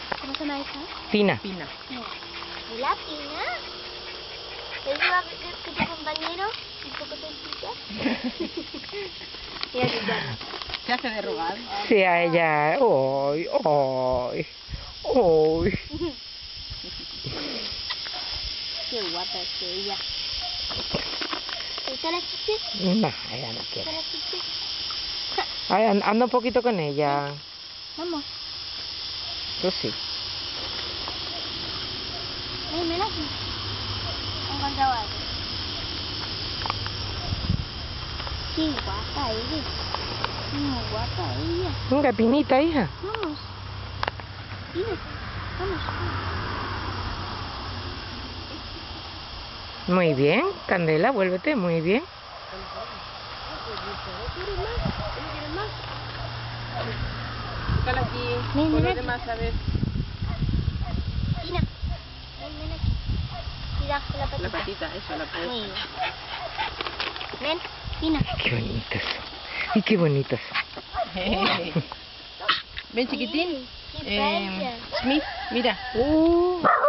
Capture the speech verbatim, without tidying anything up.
¿Cómo se llama esa? Tina. Pina. ¿Y la Pina? ¿Es igual que tu compañero? ¿Un poco tortilla? Mira que ya. Se hace de rogar. Sí, a ella. ¡Ay! ¡Ay! ¡Ay! Qué guapa es ella. ¿Esta la chiche? No, ella no ¿Esta quiere. la chiche? Ay, an- anda un poquito con ella. Vamos. Tú sí. Ven, ven aquí. He encontrado algo. Qué guapa ella. Muy guapa ella. Venga, Pinita, hija. Vamos. Pina. Vamos. Muy bien, Candela, vuélvete, muy bien. Búscala aquí. Ven, Con ven los aquí. demás, a ver. Pina. Ven, ven aquí. Mira, con la patita. La patita, eso, la puedes. Muy bien. Ven, Pina. Qué bonitos. Y qué bonitos. Ven, chiquitín. Sí, qué Eh, bella. Smith, mira. Uh.